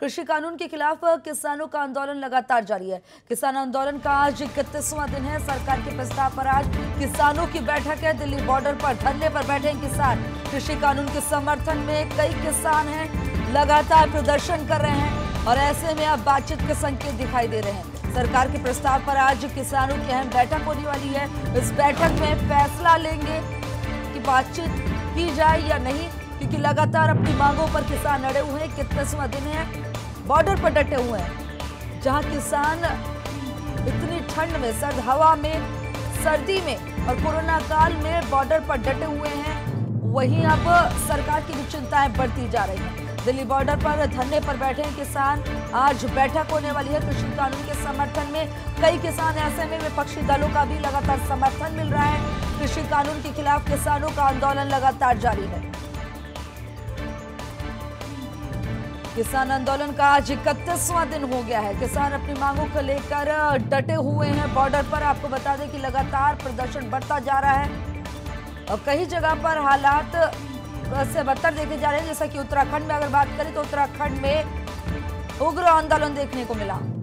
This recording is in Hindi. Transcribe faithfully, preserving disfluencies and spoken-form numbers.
कृषि कानून के खिलाफ किसानों का आंदोलन लगातार जारी है। किसान आंदोलन का आज इकतीसवां दिन है। सरकार के प्रस्ताव पर आज किसानों की बैठक है। दिल्ली बॉर्डर पर धरने पर बैठे हैं किसान। कृषि कानून के समर्थन में कई किसान हैं, लगातार प्रदर्शन कर रहे हैं और ऐसे में अब बातचीत के संकेत दिखाई दे रहे हैं। सरकार के प्रस्ताव पर आज किसानों की अहम बैठक होने वाली है। इस बैठक में फैसला लेंगे कि बातचीत की जाए या नहीं, क्योंकि लगातार अपनी मांगों पर किसान अड़े हुए हैं। इकतीसवां दिन है, बॉर्डर पर डटे हुए हैं। जहां किसान इतनी ठंड में, सर्द हवा में, सर्दी में और कोरोना काल में बॉर्डर पर डटे हुए हैं, वहीं अब सरकार की भी चिंताएं बढ़ती जा रही हैं। दिल्ली बॉर्डर पर धरने पर बैठे हैं किसान। आज बैठक होने वाली है। कृषि कानून के समर्थन में कई किसान, ऐसे में विपक्षी दलों का भी लगातार समर्थन मिल रहा है। कृषि कानून के खिलाफ किसानों का आंदोलन लगातार जारी है। किसान आंदोलन का आज इकतीसवां दिन हो गया है। किसान अपनी मांगों को लेकर डटे हुए हैं बॉर्डर पर। आपको बता दें कि लगातार प्रदर्शन बढ़ता जा रहा है और कई जगह पर हालात से बदतर देखे जा रहे हैं। जैसा कि उत्तराखंड में अगर बात करें तो उत्तराखंड में उग्र आंदोलन देखने को मिला।